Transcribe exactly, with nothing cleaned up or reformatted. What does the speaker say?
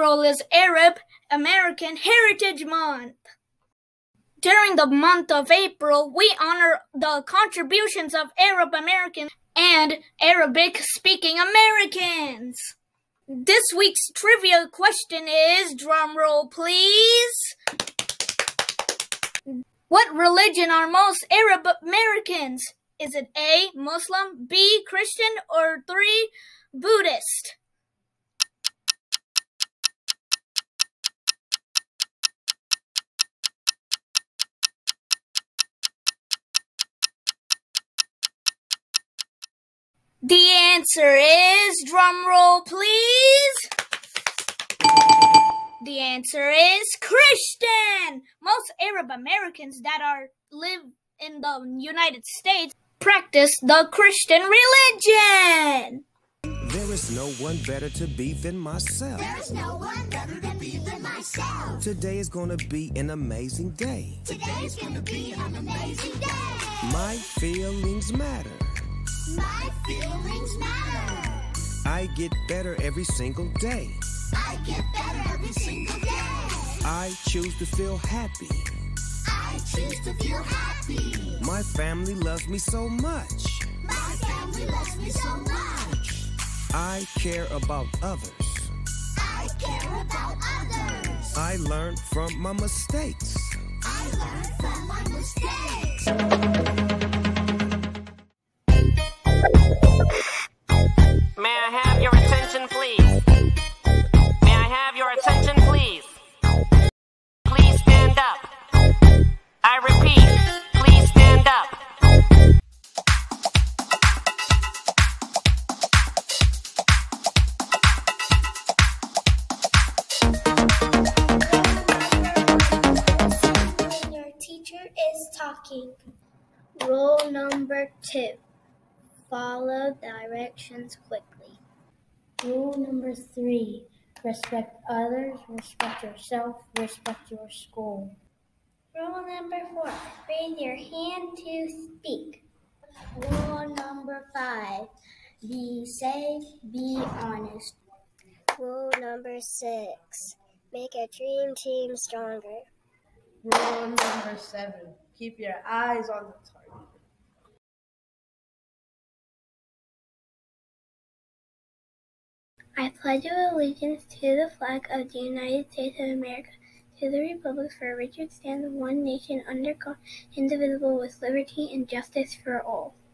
April is Arab American Heritage Month. During the month of April, we honor the contributions of Arab Americans and Arabic-speaking Americans. This week's trivia question is, drumroll please, what religion are most Arab Americans? Is it A, Muslim, B, Christian, or three, Buddhist? The answer is, drumroll please, the answer is Christian. Most Arab Americans that are live in the United States practice the Christian religion. There is no one better to be than myself. There is no one better to be than myself. Today is gonna be an amazing day. Today is gonna be an amazing day. My feelings matter. My feelings matter. I get better every single day. I get better every single day. I choose to feel happy. I choose to feel happy. My family loves me so much. My family loves me so much. I care about others. I care about others. I learn from my mistakes. I learn from my mistakes. May I have your attention, please? May I have your attention, please? Please stand up. I repeat, please stand up. When your teacher is talking. Rule number two. Follow directions quickly. Rule number three. Respect others, respect yourself, respect your school. Rule number four. Raise your hand to speak. Rule number five. Be safe, be honest. Rule number six. Make a dream team stronger. Rule number seven. Keep your eyes on the target. I pledge allegiance to the flag of the United States of America, to the republic for which it stands, one nation under God, indivisible, with liberty and justice for all.